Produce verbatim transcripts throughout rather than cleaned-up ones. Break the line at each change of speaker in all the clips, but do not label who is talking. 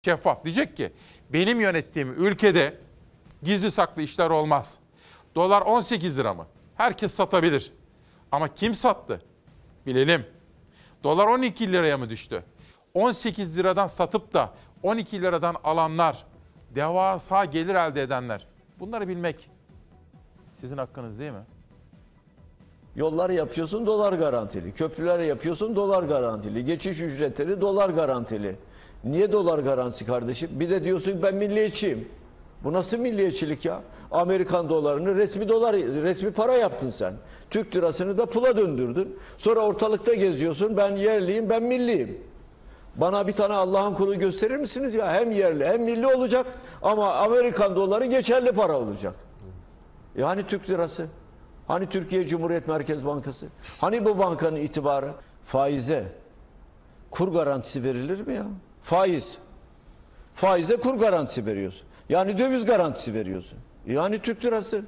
Şeffaf. Diyecek ki benim yönettiğim ülkede gizli saklı işler olmaz. Dolar on sekiz lira mı? Herkes satabilir. Ama kim sattı? Bilelim. Dolar on iki liraya mı düştü? on sekiz liradan satıp da on iki liradan alanlar, devasa gelir elde edenler. Bunları bilmek sizin hakkınız değil mi?
Yollar yapıyorsun dolar garantili. Köprüler yapıyorsun dolar garantili. Geçiş ücretleri dolar garantili. Niye dolar garantisi kardeşim? Bir de diyorsun ki ben milliyetçiyim. Bu nasıl milliyetçilik ya? Amerikan dolarını resmi dolar, resmi para yaptın sen. Türk lirasını da pula döndürdün. Sonra ortalıkta geziyorsun. Ben yerliyim, ben milliyim. Bana bir tane Allah'ın kulu gösterir misiniz ya? Hem yerli hem milli olacak ama Amerikan doları geçerli para olacak. Yani Türk lirası? Hani Türkiye Cumhuriyet Merkez Bankası? Hani bu bankanın itibarı? Faize kur garantisi verilir mi ya? Faiz. Faize kur garantisi veriyorsun. Yani döviz garantisi veriyorsun. Yani Türk lirası.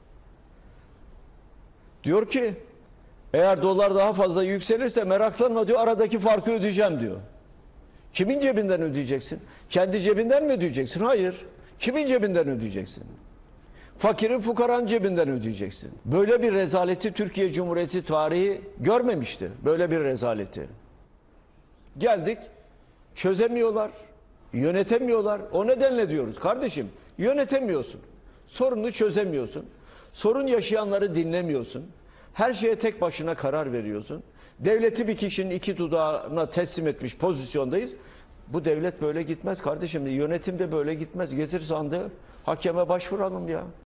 Diyor ki eğer dolar daha fazla yükselirse meraklanma diyor, aradaki farkı ödeyeceğim diyor. Kimin cebinden ödeyeceksin? Kendi cebinden mi ödeyeceksin? Hayır. Kimin cebinden ödeyeceksin? Fakirin fukaranın cebinden ödeyeceksin. Böyle bir rezaleti Türkiye Cumhuriyeti tarihi görmemişti. Böyle bir rezaleti. Geldik, çözemiyorlar, yönetemiyorlar. O nedenle diyoruz kardeşim, yönetemiyorsun. Sorunu çözemiyorsun. Sorun yaşayanları dinlemiyorsun. Her şeye tek başına karar veriyorsun. Devleti bir kişinin iki dudağına teslim etmiş pozisyondayız. Bu devlet böyle gitmez kardeşim. Yönetim de böyle gitmez. Getir sandığı, hakeme başvuralım ya.